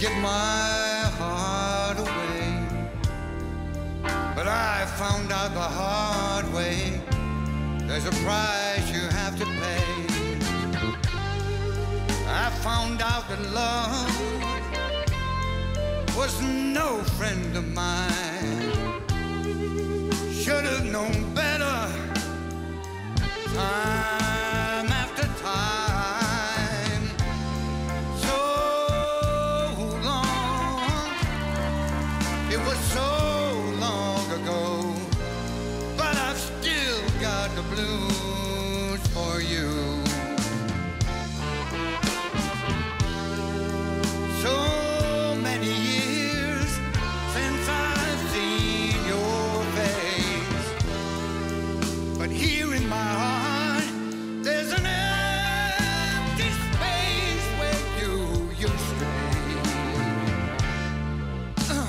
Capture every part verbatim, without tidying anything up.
give my heart away. But I found out the hard way, there's a price you have to pay. I found out that love was no friend of mine. Should have known better time after time. So long, it was so long ago, but I've still got the blues for you. So many years since I've seen your face, but here in my heart there's an empty space where you used to be. Uh.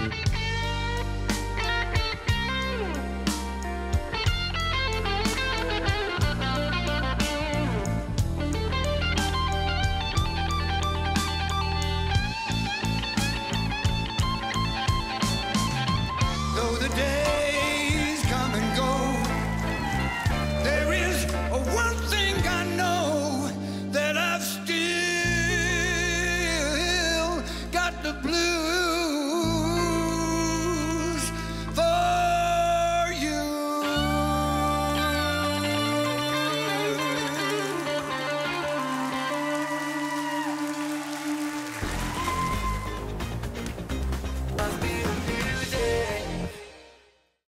Though the days come and go, there is a one thing I know, that I've still got the blues for you. Must be